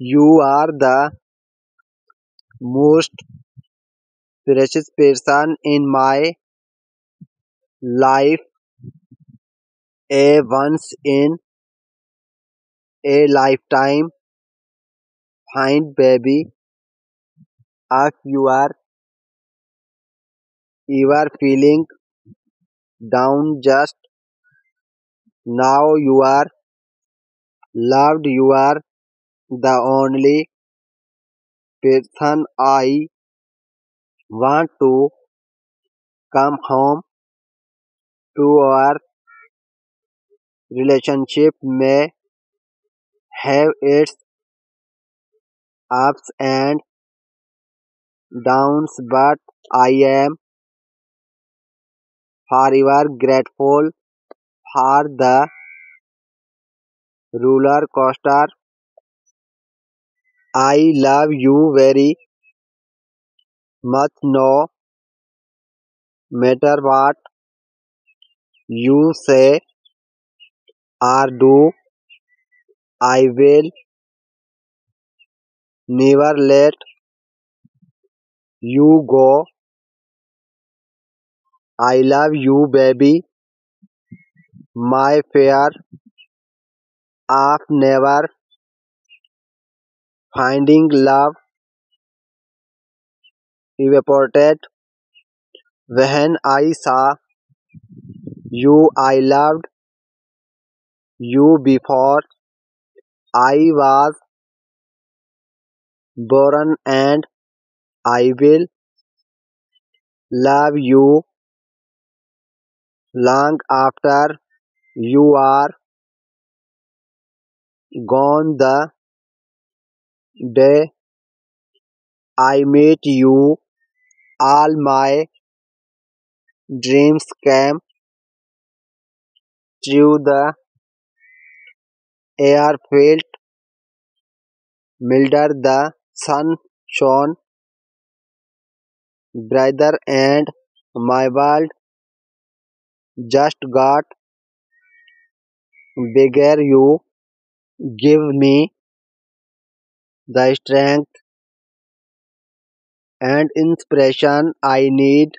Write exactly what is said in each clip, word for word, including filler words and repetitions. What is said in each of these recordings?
You are the most precious person in my life, a once in a lifetime find baby. If you are ever feeling down just now, you are loved. You are the only person I want to come home to. Our relationship may have its ups and downs, but I am forever grateful for the roller coaster. I love you very much no matter what you say or do. I will never let you go. I love you, baby. My fear of never finding love evaporated when I saw you. I loved you before I was born, and I will love you long after you are gone. The day I met you, all my dreams came true. The air felt milder, the sun shone brighter, and my world just got bigger. You give me the strength and inspiration I need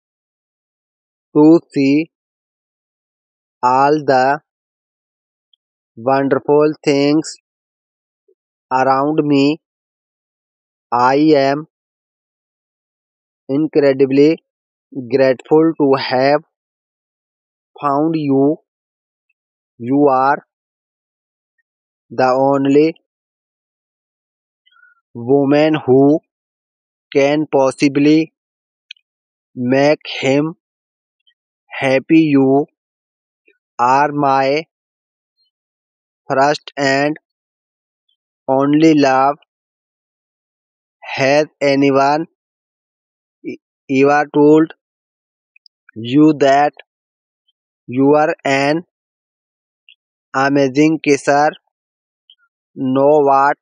to see all the wonderful things around me. I am incredibly grateful to have found you. You are the only woman who can possibly make him happy. You are my first and only love. Has anyone e- ever told you that you are an amazing kisser? Know what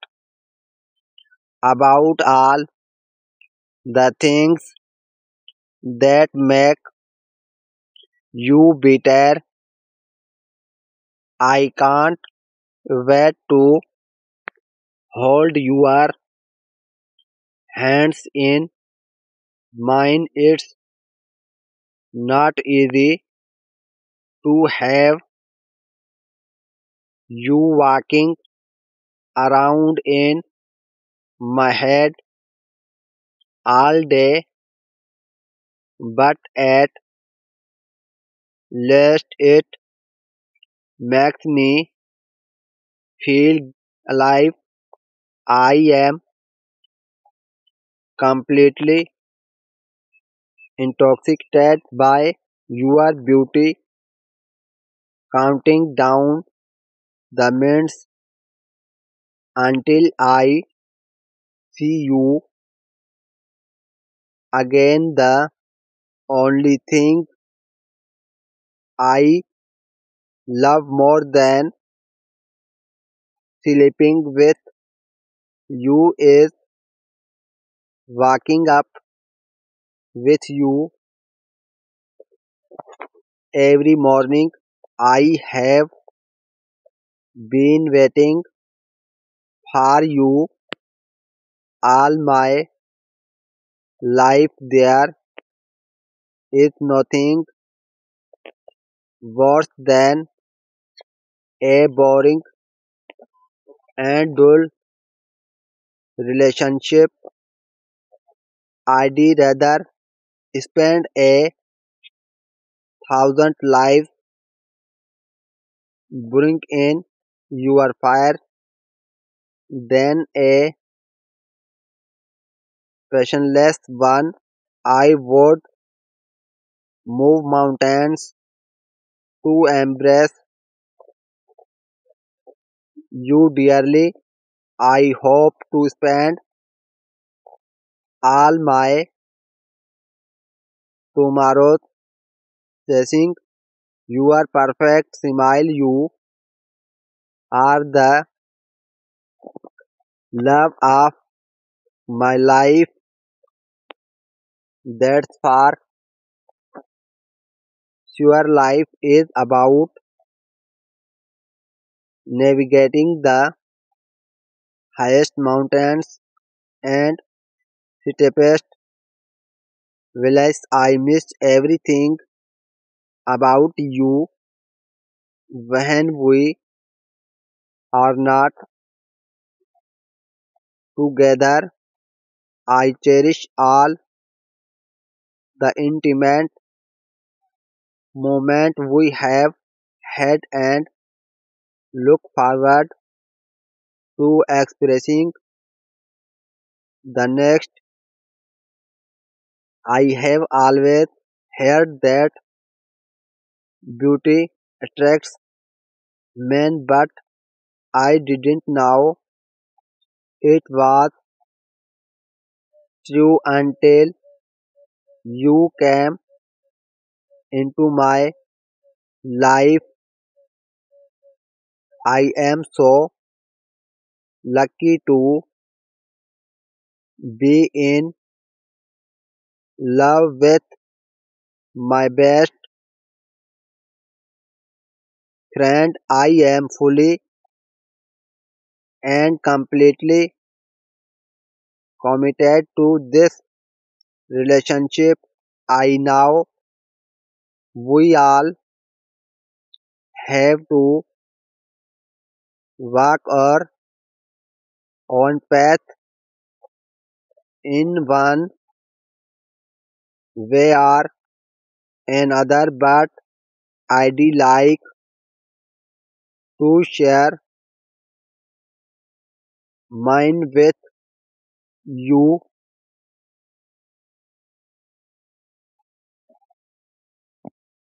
about all the things that make you bitter? I can't wait to hold your hands in mine. It's not easy to have you walking around in my head all day, but at least it makes me feel alive. I am completely intoxicated by your beauty, counting down the minutes until I see you again. The only thing I love more than sleeping with you is waking up with you every morning. I have been waiting For you, all my life there is nothing worse than a boring and dull relationship. I'd rather spend a thousand lives burning in your fire than a passionless one. I would move mountains to embrace you dearly. I hope to spend all my tomorrows chasing your perfect smile. You are the love of my life. That's for sure. Life is about navigating the highest mountains and steepest valleys. I miss everything about you when we are not together. I cherish all the intimate moment we have had and look forward to expressing the next. I have always heard that beauty attracts men, but I didn't know it was true until you came into my life. I am so lucky to be in love with my best friend. I am fully and completely committed to this relationship. I know we all have to walk our own path in one way or another, but I'd like to share mine with you.